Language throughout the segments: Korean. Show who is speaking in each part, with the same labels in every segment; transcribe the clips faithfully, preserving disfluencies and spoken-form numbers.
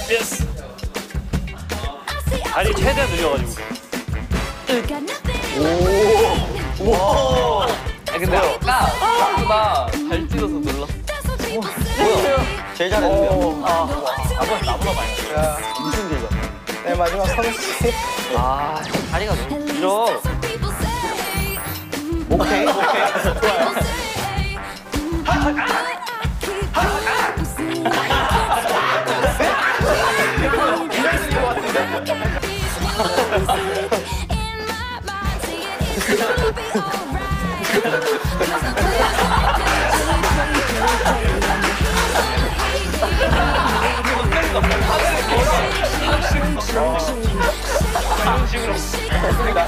Speaker 1: 예스. 다리 최대한 늘려가지고. 오. 오. 아 근데요. 생각보다 잘 찍어서 놀랐어. 뭐야? 제일 잘했네요. 아, 아버지 나보다 많이 했어요. 엄청 길다.
Speaker 2: 네, 마지막 서비스.
Speaker 1: 아, 다리가 너무 길어. 오케이, 오케이. 좋아요. 이런 식으로 됐습니다.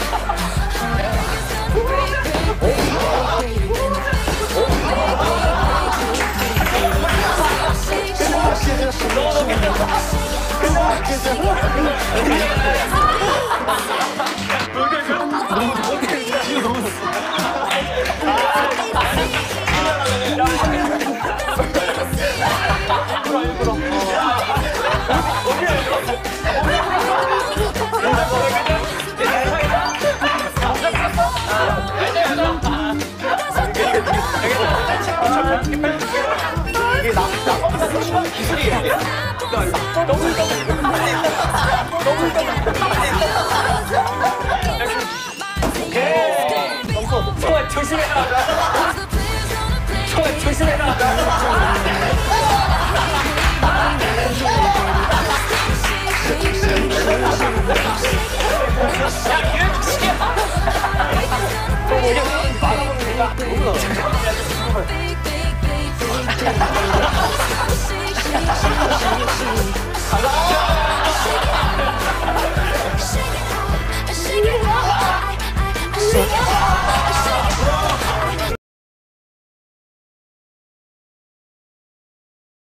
Speaker 1: 이게 나, 나, 기술이에요, 이게. 너무, 너무. 너무, 너무. 총알 조심해라. 총알 조심해라. 야, 기회 주시게. 가자.